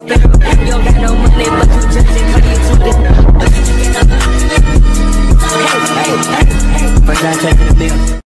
You don't got no money, but you just come into this. Hey, hey, hey, hey. First I check in the bill.